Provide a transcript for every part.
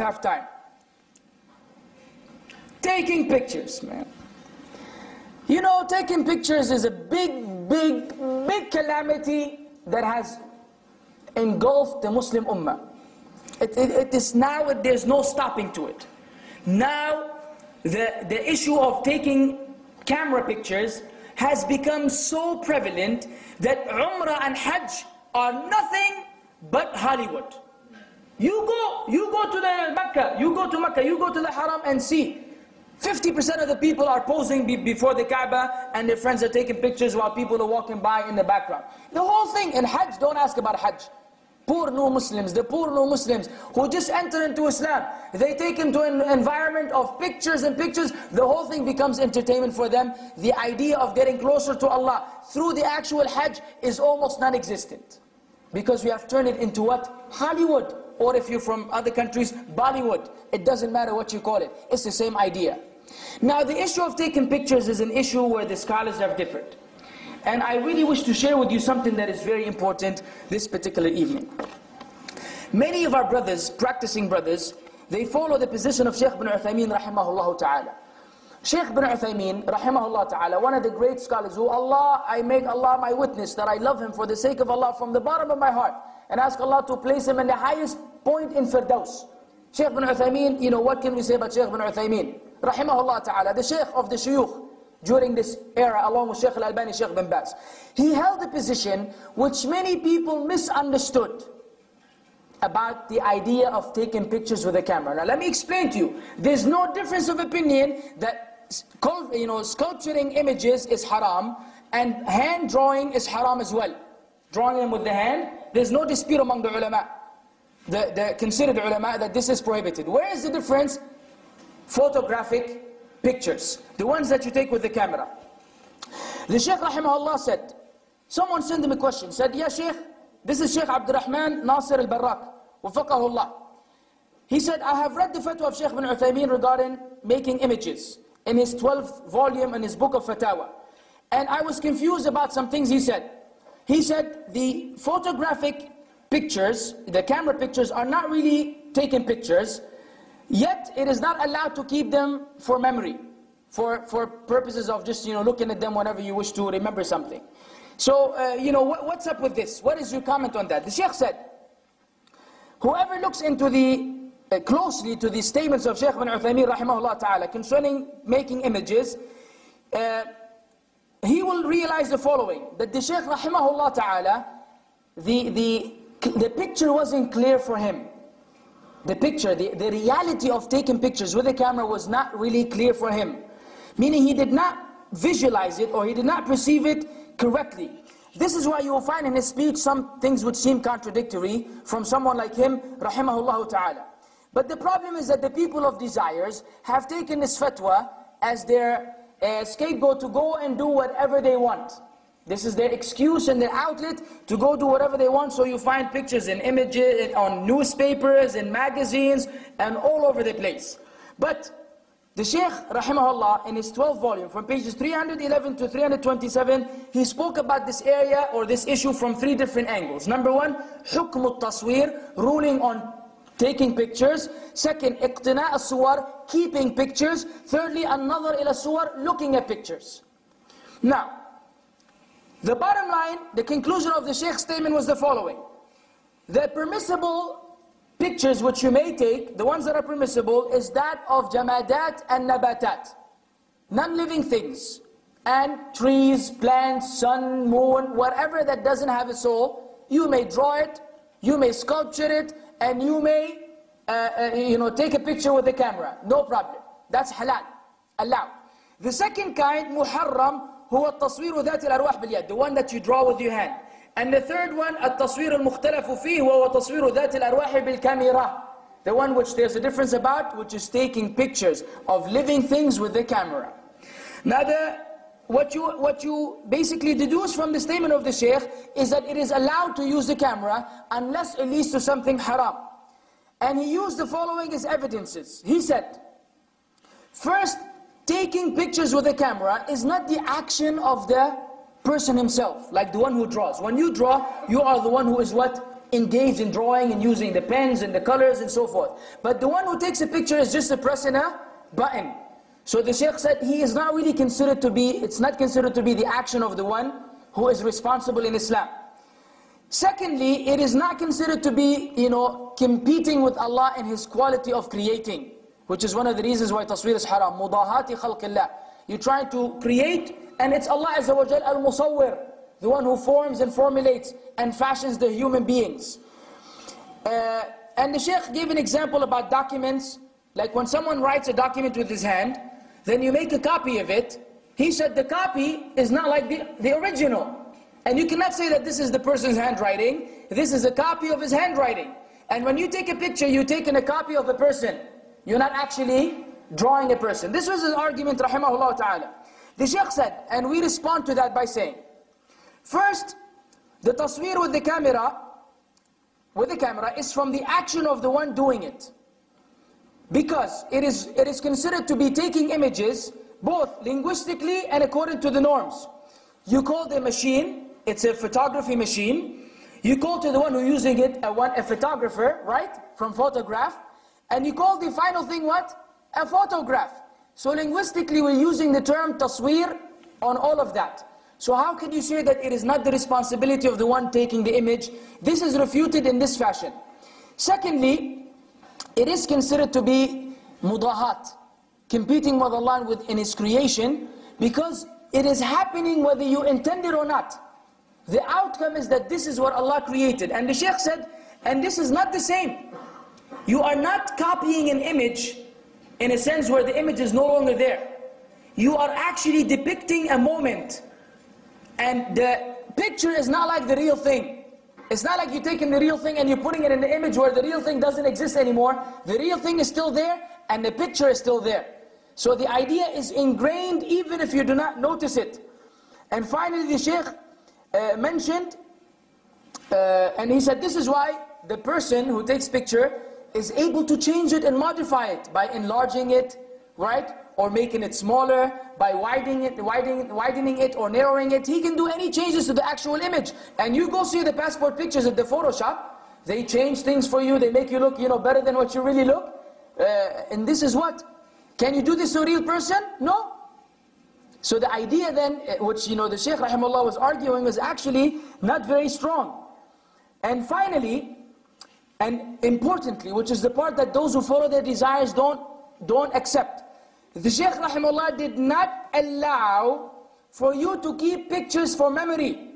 have time. Taking pictures, man. You know, taking pictures is a big, big, big calamity that has engulfed the Muslim Ummah. It is now, there's no stopping to it. Now, the issue of taking camera pictures has become so prevalent that Umrah and Hajj are nothing but Hollywood. You go to the Mecca, you go to the Haram and see. 50% of the people are posing before the Kaaba and their friends are taking pictures while people are walking by in the background. The whole thing in Hajj, don't ask about Hajj. Poor new Muslims, the poor new Muslims who just enter into Islam, they take into an environment of pictures and pictures, the whole thing becomes entertainment for them. The idea of getting closer to Allah through the actual Hajj is almost non-existent. Because we have turned it into what? Hollywood. Or if you're from other countries, Bollywood. It doesn't matter what you call it. It's the same idea. Now the issue of taking pictures is an issue where the scholars have differed. And I really wish to share with you something that is very important this particular evening. Many of our brothers, practicing brothers, they follow the position of Shaykh ibn Uthaymeen rahimahullah ta'ala. Shaykh ibn Uthaymeen rahimahullah ta'ala, one of the great scholars who I make Allah my witness that I love him for the sake of Allah from the bottom of my heart. And ask Allah to place him in the highest point in Firdaus. Shaykh ibn Uthaymeen, you know, what can we say about Shaykh ibn Uthaymeen? Rahimahullah ta'ala, the Shaykh of the Shuyukh during this era, along with Shaykh al-Albani, Shaykh bin Baz. He held a position which many people misunderstood about the idea of taking pictures with a camera. Now let me explain to you. There's no difference of opinion that sculpturing images is haram and hand drawing is haram as well. Drawing them with the hand, there's no dispute among the ulama, the considered ulama, that this is prohibited. Where is the difference? Photographic pictures, the ones that you take with the camera. The Shaykh rahimahullah said, someone sent him a question, said, Ya Shaykh, this is Shaykh Abdurrahman Nasir al-Barrak, wafaqahullah. He said, I have read the fatwa of Shaykh ibn Uthaymeen regarding making images in his 12th volume in his book of Fatawa. And I was confused about some things he said. He said, the photographic pictures, the camera pictures are not really taking pictures, yet it is not allowed to keep them for memory, for purposes of just looking at them whenever you wish to remember something. So what's up with this? What is your comment on that? The Shaykh said, whoever looks into closely to the statements of Shaykh ibn Uthaymeen rahimahullah ta'ala concerning making images, he will realize the following, that the Shaykh rahimahullah ta'ala, the picture wasn't clear for him. The picture, the reality of taking pictures with a camera was not really clear for him. Meaning he did not visualize it or he did not perceive it correctly. This is why you will find in his speech some things which seem contradictory from someone like him, rahimahullah ta'ala. But the problem is that the people of desires have taken this fatwa as their scapegoat to go and do whatever they want. This is their excuse and their outlet to go do whatever they want. So you find pictures and images on newspapers and magazines and all over the place. But the Shaykh rahimahullah in his 12th volume from pages 311 to 327, he spoke about this area or this issue from 3 different angles. Number 1, hukm al-taswir, ruling on taking pictures. Second, iqtina' al-suwar, keeping pictures. Thirdly, an-nazar ila suwar, looking at pictures. Now, the bottom line, the conclusion of the Shaykh's statement was the following. The permissible pictures which you may take, the ones that are permissible, is that of jamadat and nabatat. Non-living things. And trees, plants, sun, moon, whatever that doesn't have a soul, you may draw it, you may sculpture it, and you may take a picture with a camera. No problem. That's halal. Allowed. The second kind, muharram, هو التصوير ذات الأرواح باليد, the one that you draw with your hand. And the third one, التصوير المختلف فيه وهو تصوير ذات الأرواح بالكاميرا, the one which there's a difference about, which is taking pictures of living things with the camera. Now what you basically deduce from the statement of the Shaykh is that it is allowed to use the camera unless it leads to something haram. And he used the following as evidences. He said, first, taking pictures with a camera is not the action of the person himself, like the one who draws. When you draw, you are the one who is what? engaged in drawing and using the pens and the colors and so forth. But the one who takes a picture is just pressing a button. So the Shaykh said he is not really considered to be, it's not considered to be the action of the one who is responsible in Islam. Secondly, it is not considered to be, competing with Allah in His quality of creating, which is one of the reasons why tasweer is haram. Mudahati khalqillah. You're trying to create, and it's Allah Azza wa Jal al-Musawwir, the one who forms and formulates and fashions the human beings. And the Shaykh gave an example about documents, like when someone writes a document with his hand, then you make a copy of it. He said the copy is not like the original. And you cannot say that this is the person's handwriting. This is a copy of his handwriting. And when you take a picture, you're taking a copy of a person. You're not actually drawing a person. This was his argument, rahimahullah ta'ala. The Shaykh said, and we respond to that by saying, first, the tasweer with the camera is from the action of the one doing it. Because it is considered to be taking images, both linguistically and according to the norms. You call the machine, it's a photography machine. You call to the one who's using it a photographer, right? From photograph. And you call the final thing what? A photograph. So linguistically we're using the term tasweer on all of that. So how can you say that it is not the responsibility of the one taking the image? This is refuted in this fashion. Secondly, it is considered to be mudahat, competing with Allah in His creation, because it is happening whether you intend it or not. The outcome is that this is what Allah created. And the Shaykh said, and this is not the same. You are not copying an image in a sense where the image is no longer there. You are actually depicting a moment. And the picture is not like the real thing. It's not like you're taking the real thing and you're putting it in the image where the real thing doesn't exist anymore. The real thing is still there and the picture is still there. So the idea is ingrained even if you do not notice it. And finally the Shaykh mentioned, and he said this is why the person who takes picture is able to change it and modify it by enlarging it, right? Or making it smaller, by widening it or narrowing it. He can do any changes to the actual image. And you go see the passport pictures at the Photoshop, they change things for you, they make you look better than what you really look. And this is what? Can you do this to a real person? No. So the idea then, which the Shaykh rahimahullah was arguing, was actually not very strong. And finally, and importantly, which is the part that those who follow their desires don't accept, the Shaykh rahimahullah did not allow for you to keep pictures for memory.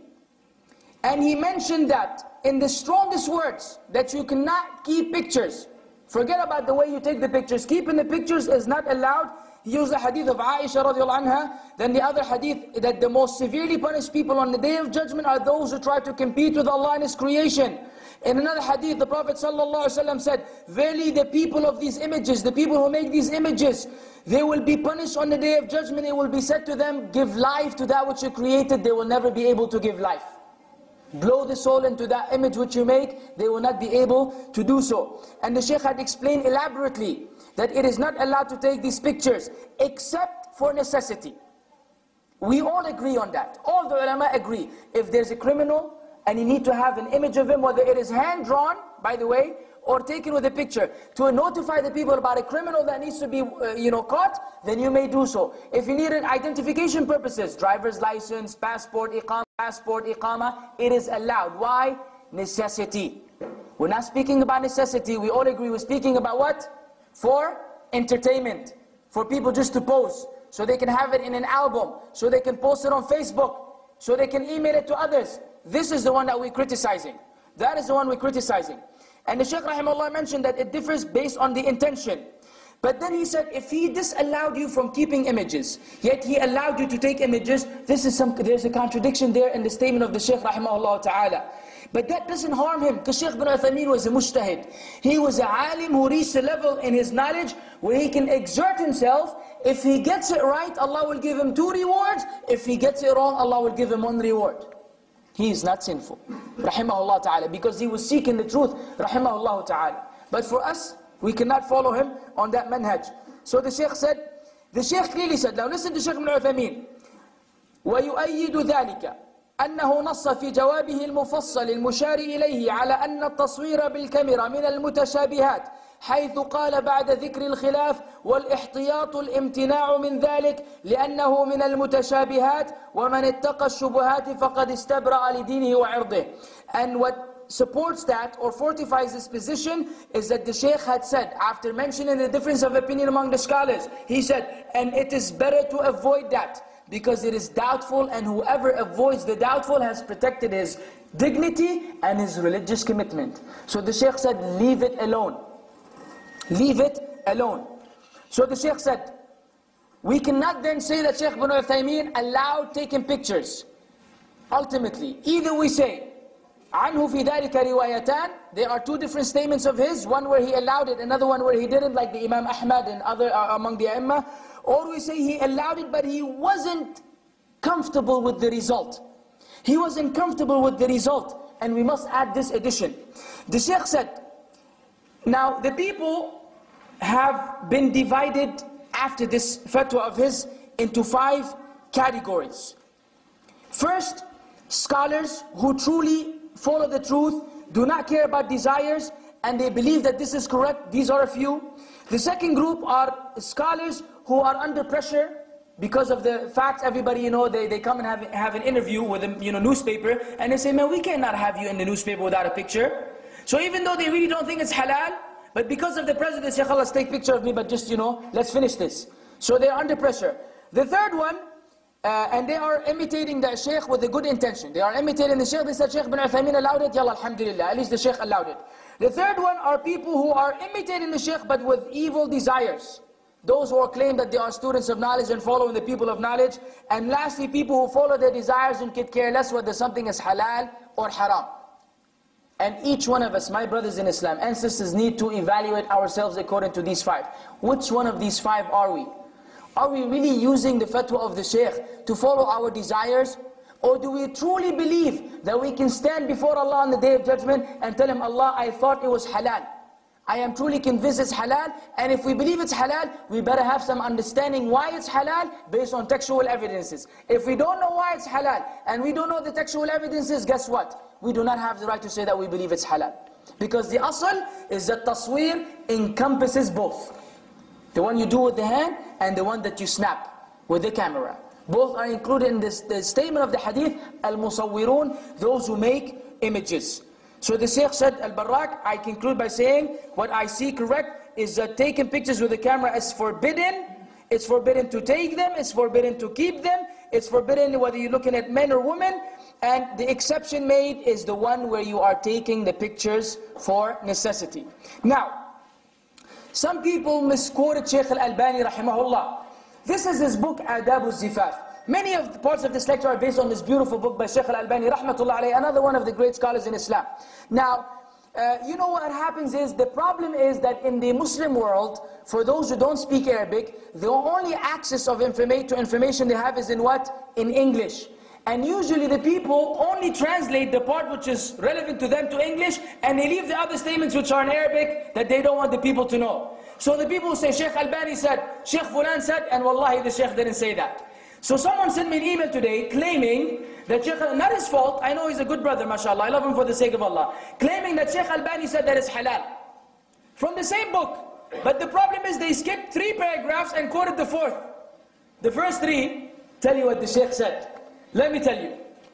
And he mentioned that in the strongest words, that you cannot keep pictures. Forget about the way you take the pictures. Keeping the pictures is not allowed. He used the hadith of Aisha radiallahu anha. Then the other hadith, that the most severely punished people on the Day of Judgment are those who try to compete with Allah in His creation. In another hadith, the Prophet ﷺ said, verily the people of these images, the people who make these images, they will be punished on the Day of Judgment. It will be said to them, give life to that which you created. They will never be able to give life. Blow the soul into that image which you make, they will not be able to do so. And the Shaykh had explained elaborately that it is not allowed to take these pictures except for necessity. We all agree on that. All the ulama agree. If there's a criminal and you need to have an image of him, whether it is hand-drawn, by the way, or taken with a picture, to notify the people about a criminal that needs to be caught, then you may do so. If you need it identification purposes, driver's license, passport, iqama, it is allowed. Why? Necessity. We're not speaking about necessity. We all agree we're speaking about what? For entertainment. For people just to pose. So they can have it in an album. So they can post it on Facebook. So they can email it to others. This is the one that we're criticizing. That is the one we're criticizing. And the Shaykh rahimahullah mentioned that it differs based on the intention. But then he said, if he disallowed you from keeping images, yet he allowed you to take images, there's a contradiction there in the statement of the Shaykh rahimahullah ta'ala. But that doesn't harm him, because Shaykh bin Uthaymeen was a mujtahid. He was a alim who reached a level in his knowledge where he can exert himself. If he gets it right, Allah will give him 2 rewards. If he gets it wrong, Allah will give him 1 reward. He is not sinful, rahimahullah ta'ala, because he was seeking the truth, rahimahullah ta'ala. But for us, we cannot follow him on that manhaj. So the Shaykh clearly said, now listen to Shaykh bin Uthaymeen, وَيُؤَيِّدُ ذَلِكَ, أنه نص في جوابه المفصل المشار إليه على أن التصوير بالكاميرا من المتشابهات، حيث قال بعد ذكر الخلاف والاحتياط الامتناع من ذلك لأنه من المتشابهات ومن اتقى الشبهات فقد استبرأ لدينه وعرضه. And what supports that or fortifies this position is that the Shaykh had said, after mentioning the difference of opinion among the scholars, he said, and it is better to avoid that because it is doubtful, and whoever avoids the doubtful has protected his dignity and his religious commitment. So the Shaykh said, leave it alone. Leave it alone. So the Shaykh said, we cannot then say that Shaykh ibn Uthaymeen allowed taking pictures. Ultimately, either we say, عنه في ذلك روايتان, there are two different statements of his, one where he allowed it, another one where he didn't, like the Imam Ahmad and other among the A'immah, or we say he allowed it but he wasn't comfortable with the result. He wasn't comfortable with the result, and we must add this addition. The Shaykh said, now the people have been divided after this fatwa of his into 5 categories. First, scholars who truly follow the truth, do not care about desires, and they believe that this is correct. These are a few. The second group are scholars who are under pressure because of the facts. Everybody, they come and have an interview with a newspaper, and they say, man, we cannot have you in the newspaper without a picture. So even though they really don't think it's halal, but because of the president, they say, let's take a picture of me, but just, let's finish this. So they're under pressure. The third one, and they are imitating the Shaykh with a good intention. They are imitating the Shaykh. They said, Shaykh ibn Uthaymeen allowed it, yalla, alhamdulillah, at least the Shaykh allowed it. The third one are people who are imitating the Shaykh but with evil desires. Those who claim that they are students of knowledge and following the people of knowledge. And lastly, people who follow their desires and could care less whether something is halal or haram. And each one of us, my brothers in Islam and sisters, need to evaluate ourselves according to these 5. Which one of these 5 are we? Are we really using the fatwa of the Shaykh to follow our desires? Or do we truly believe that we can stand before Allah on the Day of Judgment and tell Him, Allah, I thought it was halal. I am truly convinced it's halal, and if we believe it's halal, we better have some understanding why it's halal based on textual evidences. If we don't know why it's halal, and we don't know the textual evidences, guess what? We do not have the right to say that we believe it's halal. Because the asl is that tasweer encompasses both. The one you do with the hand, and the one that you snap with the camera. Both are included in this, the statement of the hadith, al-musawwirun, those who make images. So the Shaykh said, Al-Barrak, I conclude by saying, what I see correct is that taking pictures with the camera is forbidden. It's forbidden to take them, it's forbidden to keep them, it's forbidden whether you're looking at men or women, and the exception made is the one where you are taking the pictures for necessity. Now, some people misquoted Shaykh Al-Albani rahimahullah. This is his book, Adab al-Zifaf. Many of the parts of this lecture are based on this beautiful book by Shaykh Al-Albani rahmatullah alayhi, another one of the great scholars in Islam. Now, what happens is, the problem is that in the Muslim world, for those who don't speak Arabic, the only access of information they have is in what? In English. And usually the people only translate the part which is relevant to them to English, and they leave the other statements which are in Arabic that they don't want the people to know. So the people who say, Shaykh Albani said, Shaykh Fulan said, and wallahi the Shaykh didn't say that. So someone sent me an email today claiming that Shaykh, not his fault, I know he's a good brother, mashallah, I love him for the sake of Allah, claiming that Shaykh Albani said that it's halal. From the same book. But the problem is they skipped 3 paragraphs and quoted the 4th. The first 3 tell you what the Shaykh said. Let me tell you.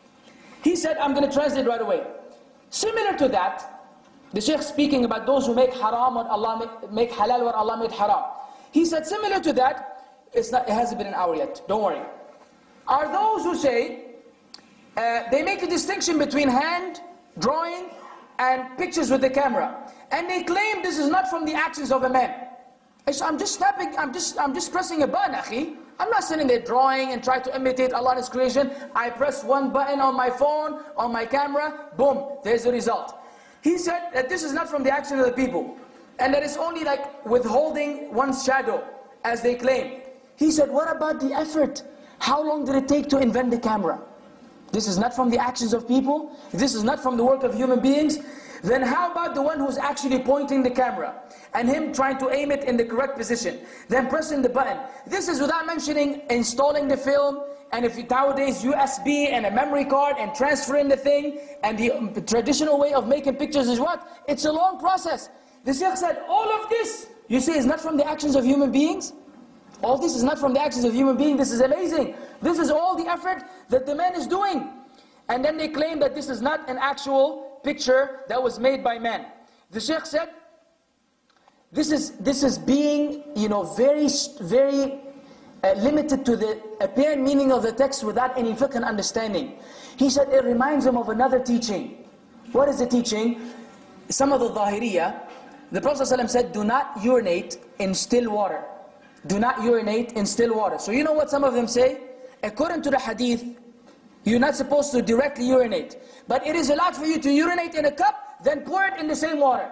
He said, I'm going to translate right away. Similar to that, the Shaykh speaking about those who make haram what Allah make halal what Allah made haram. He said, similar to that, it hasn't been an hour yet, don't worry. Are those who say, they make a distinction between hand drawing and pictures with the camera. And they claim this is not from the actions of a man. I'm just snapping, I'm just pressing a button, akhi. I'm not sitting there drawing and trying to imitate Allah and His creation. I press one button on my phone, on my camera, boom, there's the result. He said that this is not from the action of the people. And that it's only like withholding one's shadow, as they claim. He said, what about the effort? How long did it take to invent the camera? This is not from the actions of people. This is not from the work of human beings. Then how about the one who's actually pointing the camera and him trying to aim it in the correct position, then pressing the button? This is without mentioning installing the film, and if nowadays USB and a memory card and transferring the thing, and the traditional way of making pictures is what? It's a long process. The Shaykh said, all of this, you see, is not from the actions of human beings? All this is not from the actions of human beings. This is amazing. This is all the effort that the man is doing. And then they claim that this is not an actual picture that was made by man. The Shaykh said, this is being, very limited to the apparent meaning of the text without any fiqh and understanding. He said it reminds him of another teaching. What is the teaching? Some of the Zahiriyah, the Prophet ﷺ said, do not urinate in still water. Do not urinate in still water. So you know what some of them say? According to the hadith, you're not supposed to directly urinate. But it is allowed for you to urinate in a cup, then pour it in the same water.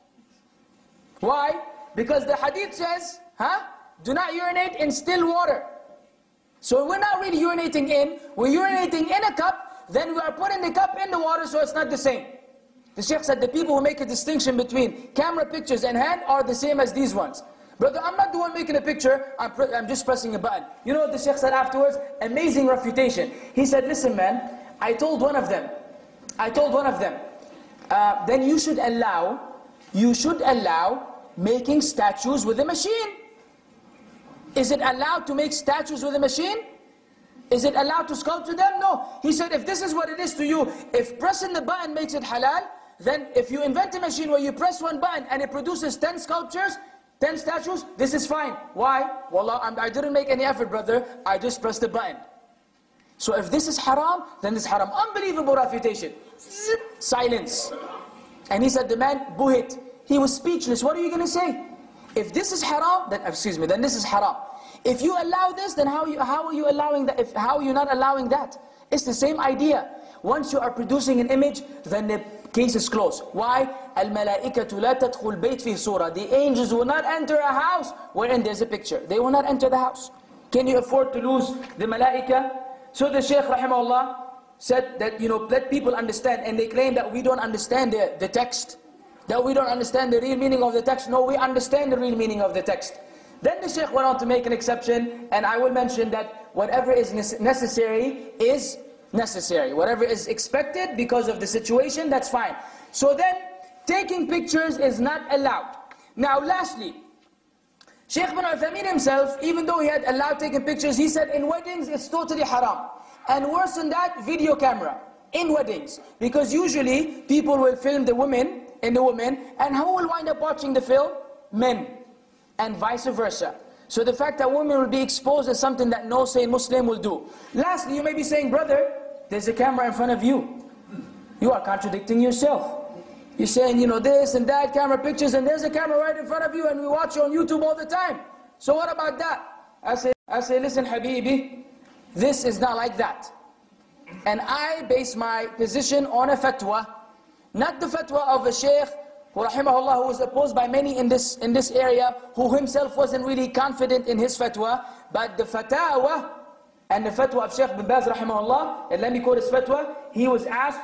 Why? Because the hadith says, do not urinate in still water. So we're not really urinating in, we're urinating in a cup, then we are putting the cup in the water, so it's not the same. The Shaykh said the people who make a distinction between camera pictures and hand are the same as these ones. Brother, I'm not the one making a picture, I'm just pressing a button. You know what the Shaykh said afterwards? Amazing refutation. He said, listen man, I told one of them, then you should allow making statues with a machine. Is it allowed to make statues with a machine? Is it allowed to sculpture them? No. He said, if this is what it is to you, if pressing the button makes it halal, then if you invent a machine where you press one button and it produces 10 sculptures, 10 statues, this is fine. Why? Wallah, I didn't make any effort, brother. I just pressed the button. So if this is haram, then this is haram. Unbelievable refutation. Zip, silence. And he said, the man, buhit. He was speechless. What are you going to say? If this is haram, then then this is haram. If you allow this, then how are you allowing that? How are you not allowing that? It's the same idea. Once you are producing an image, then the case is closed. Why? الْمَلَائِكَةُ لَا تَدْخُلْ بَيْتْ فِي صُورَةٍ. The angels will not enter a house wherein there's a picture. They will not enter the house. Can you afford to lose the malaika? So the Shaykh rahimahullah said that, let people understand, and they claim that we don't understand the text, that we don't understand the real meaning of the text. No, we understand the real meaning of the text. Then the Shaykh went on to make an exception, and I will mention that whatever is necessary is necessary. Whatever is expected because of the situation, that's fine. So then, taking pictures is not allowed. Now lastly, Shaykh bin Uthaymeen himself, even though he had allowed taking pictures, he said in weddings it's totally haram. And worse than that, video camera in weddings. Because usually people will film the women, and who will wind up watching the film? Men. And vice versa. So the fact that women will be exposed is something that no sane Muslim will do. Lastly, you may be saying, brother, there's a camera in front of you. You are contradicting yourself. You're saying, this and that, camera pictures, and there's a camera right in front of you, and we watch you on YouTube all the time. So what about that? I say, listen, Habibi, this is not like that. And I base my position on a fatwa, not the fatwa of a sheikh, who rahimahullah, who was opposed by many in this area, who himself wasn't really confident in his fatwa, but the fatawa and the fatwa of Shaykh bin Baz rahimahullah, and let me quote his fatwa. He was asked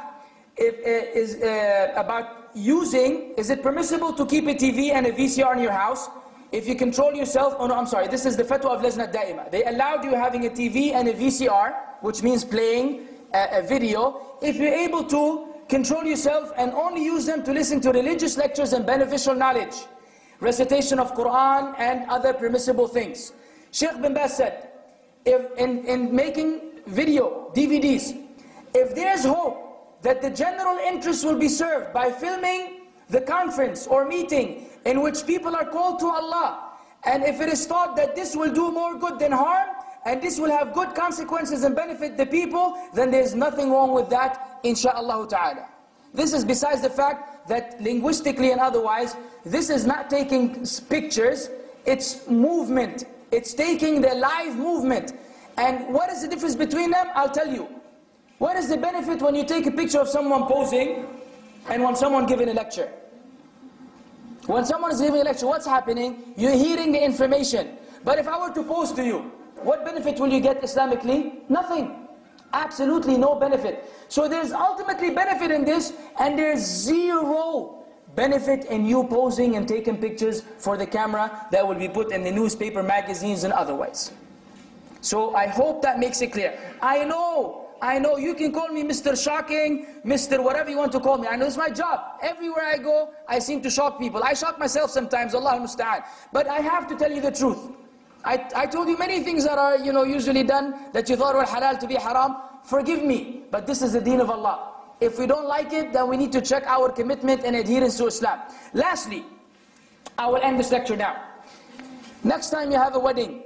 about using, is it permissible to keep a TV and a VCR in your house if you control yourself? Oh no, I'm sorry, this is the fatwa of Lajnat Da'ima. They allowed you having a TV and a VCR, which means playing a video, if you're able to control yourself and only use them to listen to religious lectures and beneficial knowledge, recitation of Quran and other permissible things. Shaykh bin Baz said, if in making video, DVDs, if there's hope that the general interest will be served by filming the conference or meeting in which people are called to Allah, and if it is thought that this will do more good than harm, and this will have good consequences and benefit the people, then there is nothing wrong with that, insha'Allah ta'ala. This is besides the fact that linguistically and otherwise, this is not taking pictures, it's movement. It's taking the live movement. And what is the difference between them? I'll tell you. What is the benefit when you take a picture of someone posing and when someone giving a lecture? When someone is giving a lecture, what's happening? You're hearing the information. But if I were to pose to you, what benefit will you get Islamically? Nothing. Absolutely no benefit. So there's ultimately benefit in this, and there's zero benefit in you posing and taking pictures for the camera that will be put in the newspaper, magazines, and otherwise. So I hope that makes it clear. I know, you can call me Mr. Shocking, Mr. whatever you want to call me. I know it's my job. Everywhere I go, I seem to shock people. I shock myself sometimes, Allah musta'an. But I have to tell you the truth. I told you many things that are, usually done, that you thought were halal to be haram. Forgive me, but this is the deen of Allah. If we don't like it, then we need to check our commitment and adherence to Islam. Lastly, I will end this lecture now. Next time you have a wedding,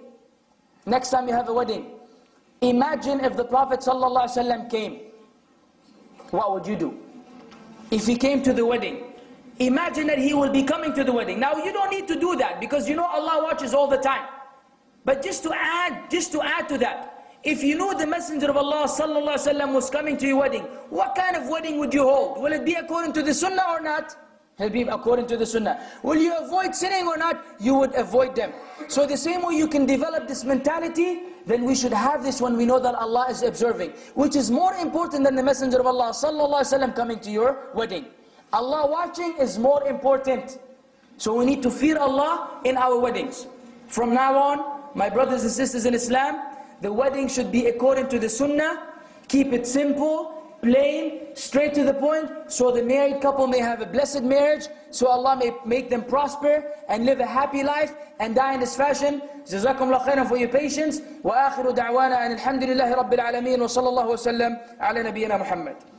imagine if the Prophet ﷺ came. What would you do? If he came to the wedding, imagine that he will be coming to the wedding. Now you don't need to do that, because Allah watches all the time. But just to add to that, if you knew the Messenger of Allah ﷺ was coming to your wedding, what kind of wedding would you hold? Will it be according to the Sunnah or not? It'll be according to the Sunnah. Will you avoid sinning or not? You would avoid them. So the same way you can develop this mentality, then we should have this when we know that Allah is observing. Which is more important than the Messenger of Allah ﷺ coming to your wedding. Allah watching is more important. So we need to fear Allah in our weddings. From now on, my brothers and sisters in Islam, the wedding should be according to the Sunnah. Keep it simple, plain, straight to the point, so the married couple may have a blessed marriage, so Allah may make them prosper and live a happy life and die in this fashion. Jazakumullah khairan for your patience. Wa akhiru da'wana and alhamdulillahi rabbil alameen wa sallallahu wa sallam ala nabiyyina Muhammad.